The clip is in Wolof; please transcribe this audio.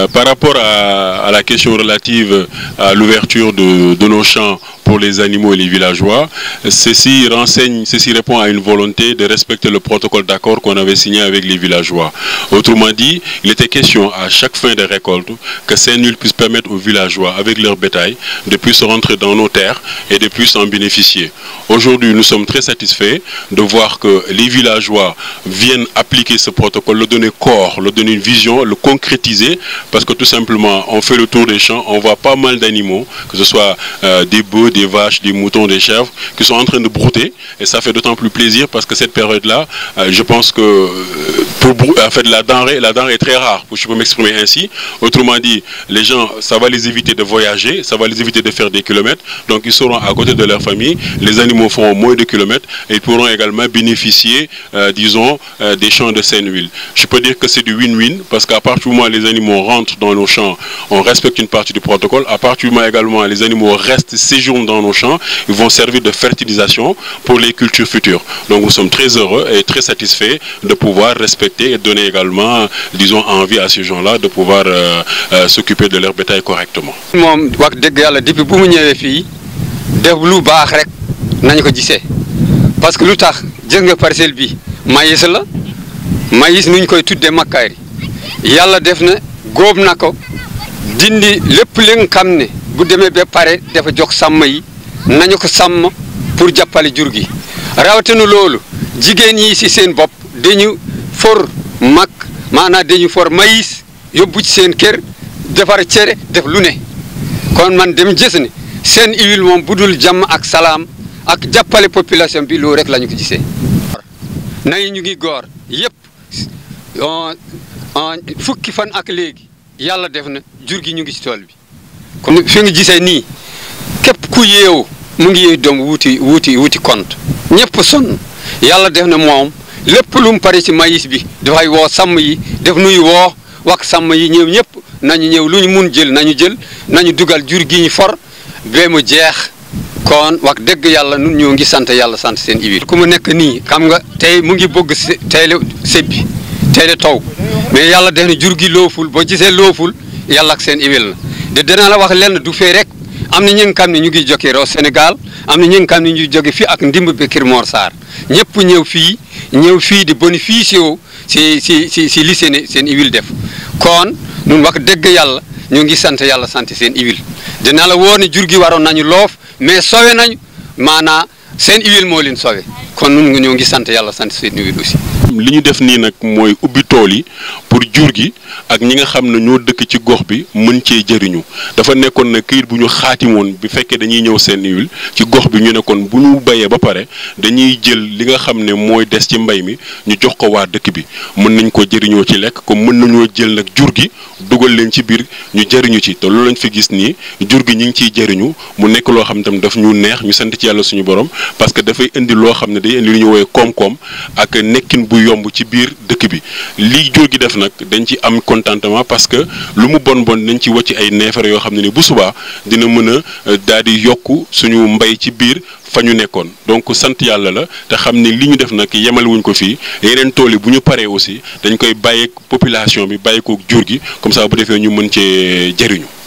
Par rapport à la question relative à l'ouverture de nos champs pour les animaux et les villageois, ceci répond à une volonté de respecter le protocole d'accord qu'on avait signé avec les villageois. Autrement dit, il était question à chaque fin de récolte que Saint-Nul puisse permettre aux villageois, avec leur bétail, de plus rentrer dans nos terres et de plus en bénéficier. Aujourd'hui, nous sommes très satisfaits de voir que les villageois viennent appliquer ce protocole, le donner corps, le donner une vision, le concrétiser, parce que tout simplement, on fait le tour des champs, on voit pas mal d'animaux, que ce soit des bœufs, des vaches, des moutons, des chèvres, qui sont en train de brouter, et ça fait d'autant plus plaisir parce que cette période-là, je pense que en fait, la denrée est très rare, je peux m'exprimer ainsi. Autrement dit, les gens, ça va les éviter de voyager, ça va les éviter de faire des kilomètres, donc ils seront à côté de leur famille, les animaux feront moins de kilomètres, et ils pourront également bénéficier, disons, des champs de Saint-Nul. Je peux dire que c'est du win-win, parce qu'à partir du moment où les animaux rentrent dans nos champs, on respecte une partie du protocole, à partir du moment également les animaux restent séjournent dans nos champs, ils vont servir de fertilisation pour les cultures futures. Donc nous sommes très heureux et très satisfaits de pouvoir respecter et donner également, disons, envie à ces gens-là de pouvoir s'occuper de leur bétail correctement. moom wax dëgg yàlla depuis bu mu ñëwee fii def lu baax rek nañu ko gisee parce que lu tax jël nga parcelle bi maïs la maïs nuñ koy tuddee makkaari yàlla def na góob na ko dindi lépp li nga xam ne bu demee ba pare dafa jox sàmm yi nañu ko sàmm pour jàppale jur gi rawatina loolu jigéen yi si seen bopp dañu for mag maanaam dañu for maïs yóbbu ci seen kër defar cere def lu ne kon man dem gis ne seen huile moom budul jàmm ak salaam ak jàppale population bi loolu rek lañu ko gisee. nay ñu ngi góor yëpp fukki fan ak léegi yàlla def na jur gi ñu ngi ci tool bi comme fi nga gisee nii képp ku yeewu mu ngi yeewu doom wuti compte ñëpp sonn yàlla def na moom lépp lu mu pare ci maïs bi dafay woo sàmm yi def nuy woo wax sàmm yi ñëw ñëpp nañu ñëw lu ñu mun jël nañu dugal jur gi ñu for ba mu jeex kon wax dëgg yàlla nun ñoo ngi sant yàlla sant seen huile ku mu nekk nii xam nga tey mu ngi bëgg tey sebbi tey taw mais yàlla def na jur gi looful boo gisee looful yàlla ak seen huile la de dina la wax lenn du fee rek am na ñi nga xam ne ñu ngi jóge Roos Sénégal am na ñi nga xam ne ñu jóge fii ak ndimb bi Kër Mor Sarr ñëpp ñëw fii di bénéficier wu si li seen huile def kon nun wax dëgg yàlla ñu ngi sant yàlla sant seen huile dina la wóor ne jur gi waroon nañu loof mais sowe nañu maanaa seen huile moo leen sowe kon nun ñoo ngi sant yàlla sant seen huile aussi. li ñu def nii nag mooy ubbi tool yi pour jur gi ak ñi nga xam ne ñoo dëkk ci gox bi mën cee jëriñu dafa nekkoon na këyit bu ñu xaatimoon bi fekkee dañuy ñëw seen huile ci gox bi ñu nekkoon bu ñu bayee ba pare dañuy jël li nga xam ne mooy des ci mbay mi ñu jox ko waa dëkk bi mën nañ ko jëriñoo ci lekk comme mën nañoo jël nag jur gi dugal leen ci biir ñu jëriñu ci te loolu lañ fi gis nii jur gi ñu ngi ciy jëriñu mu nekk loo xam ne tam daf ñu neex ñu sant ci yàlla suñu borom parce que dafay indi loo xam ne day indi lu ñu woowee koom-koom ak nekkin bu yomb ci biir dëkk bi lii jur gi def nag dañ ci am contentement parce que lu mu bon dañ ci wàcc ay neefere yoo xam ne ni bu subaa dina mën a daal di yokk suñu mbay ci biir fa ñu nekkoon donc sant yàlla la te xam ne li ñu def nag yemal wuñ ko fii yeneen tool yi bu ñu paree aussi dañ koy bàyyeek population bi bàyyi ko jur gi comme ça bu defee ñu mën cee jëriñu